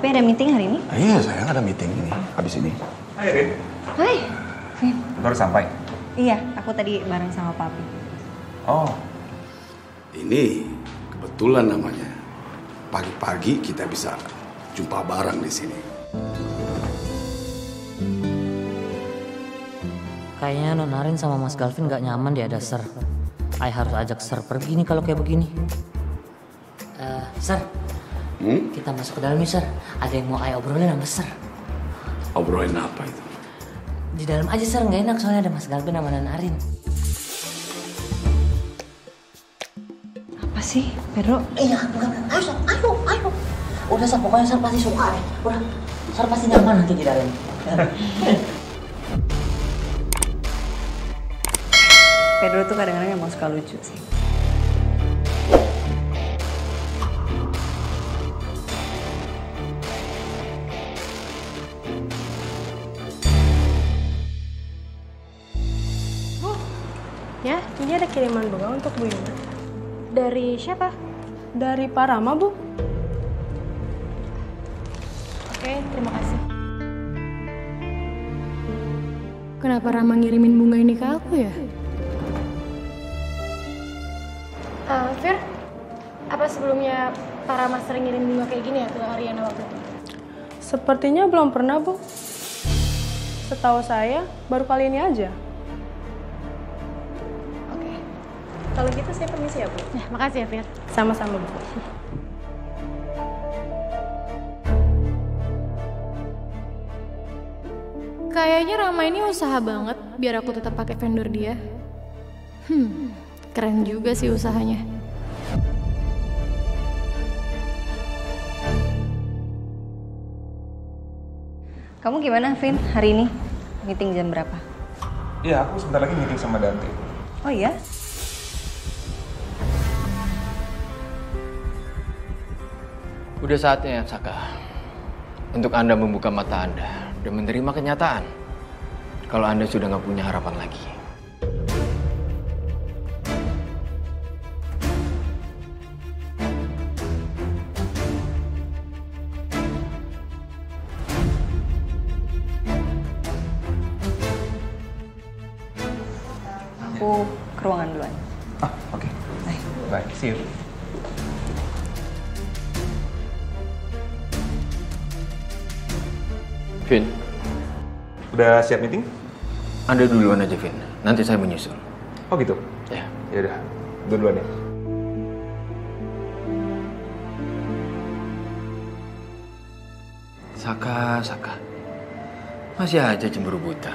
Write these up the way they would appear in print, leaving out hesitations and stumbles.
Papi ada meeting hari ini? Iya sayang, ada meeting ini, habis ini. Hai Rin. Hai, Vin. Baru sampai? Iya, aku tadi bareng sama Papi. Oh. Ini kebetulan namanya. Pagi-pagi kita bisa jumpa bareng di sini. Kayaknya Non Arin sama Mas Galvin gak nyaman dia ada Sir. I harus ajak Sir pergi nih kalau kayak begini. Sir, kita masuk ke dalam nih Sir. Ada yang mau I obrolin sama Sir. Obrolin apa itu? Di dalam aja Sir, gak enak soalnya ada Mas Galvin sama Non Arin. Apa sih, Pedro? Iya, enggak. Ayo. Udah Sir, pokoknya Sir pasti suka deh. Udah, Sir pasti nyaman nanti di dalam. Pedro tuh kadang-kadang emang suka lucu sih. Ya, ini ada kiriman bunga untuk Bu Yuna. Dari siapa? Dari Pak Rama, Bu. Oke, terima kasih. Kenapa Rama ngirimin bunga ini ke aku ya? Fir, apa sebelumnya Pak Rama sering ngirim bunga kayak gini ya ke Ariana waktu itu? Sepertinya belum pernah, Bu. Setahu saya, baru kali ini aja. Kalau gitu saya permisi ya, Bu. Ya, makasih ya, Fir. Sama-sama, Bu. Kayaknya Rama ini usaha banget biar aku tetap pakai vendor dia. Keren juga sih usahanya. Kamu gimana, Vin, hari ini? Meeting jam berapa? Iya, aku sebentar lagi meeting sama Dante. Oh iya? Udah saatnya, Saka, untuk Anda membuka mata Anda dan menerima kenyataan kalau Anda sudah nggak punya harapan lagi. Aku ke ruangan duluan. Oke. Bye, see you. Vin, Udah siap meeting? Anda duluan aja, Vin. Nanti saya menyusul. Oh gitu? Ya. Ya udah, duluan ya. Saka. Masih aja cemburu buta.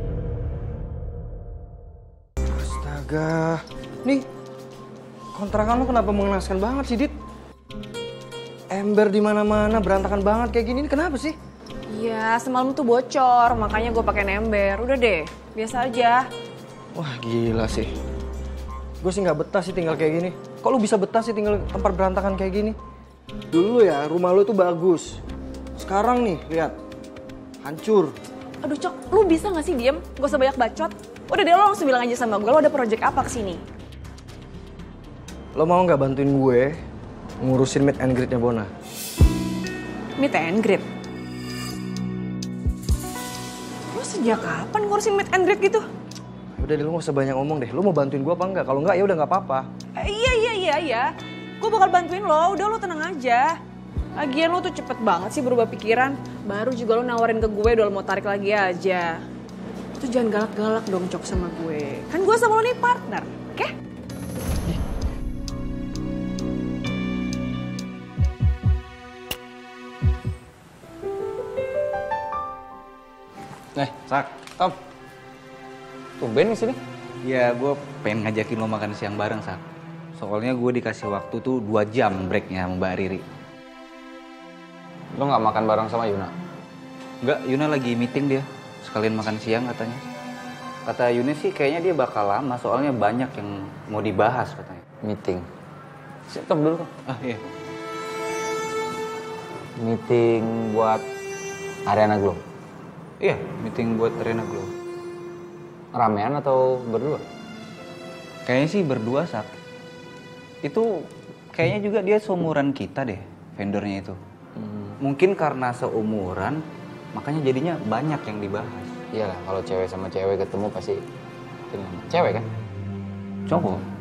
Astaga. Nih, kontrakan lo kenapa mengenaskan banget sih, Dit? Ember di mana-mana, berantakan banget kayak gini. Ini kenapa sih? Iya, semalam tuh bocor, makanya gue pakai ember. Udah deh, biasa aja. Wah, gila sih. Gue sih nggak betah sih tinggal kayak gini. Kok lu bisa betah sih tinggal tempat berantakan kayak gini? Dulu ya, rumah lu tuh bagus. Sekarang nih, lihat. Hancur. Aduh, Cok, lu bisa gak sih diem? Gak usah banyak bacot. Udah deh, lo langsung bilang aja sama gue, lo ada project apa kesini? Lo mau nggak bantuin gue ngurusin meet and greet-nya Bona? Meet and greet? Lo sejak kapan ngurusin meet and greet gitu? Udah deh, lu gak usah banyak ngomong deh. Lu mau bantuin gue apa enggak? Kalau enggak, ya udah nggak apa-apa. Iya. Gue bakal bantuin lo, udah lo tenang aja. Lagian lo tuh cepet banget sih berubah pikiran. Baru juga lo nawarin ke gue, udah lo mau tarik lagi aja. Tuh jangan galak-galak dong, Cok, sama gue. Kan gue sama lo nih partner, oke? Sak, Tom. Tumben di sini? Ya, gue pengen ngajakin lo makan siang bareng, Sak. Soalnya gue dikasih waktu tuh 2 jam breaknya sama Mbak Riri. Lo nggak makan bareng sama Yuna? Enggak, Yuna lagi meeting dia. Sekalian makan siang katanya. Kata Yuna sih kayaknya dia bakal lama, soalnya banyak yang mau dibahas katanya. Meeting. Stop dulu, Kak. Ah, iya. Meeting buat Ariana Glow. Iya, meeting buat Arena Glow. Ramean atau berdua? Kayaknya sih berdua, Sak. Itu kayaknya juga dia seumuran kita deh, vendornya itu. mungkin karena seumuran, makanya jadinya banyak yang dibahas. Iyalah, kalau cewek sama cewek ketemu pasti cewek kan? Cowok.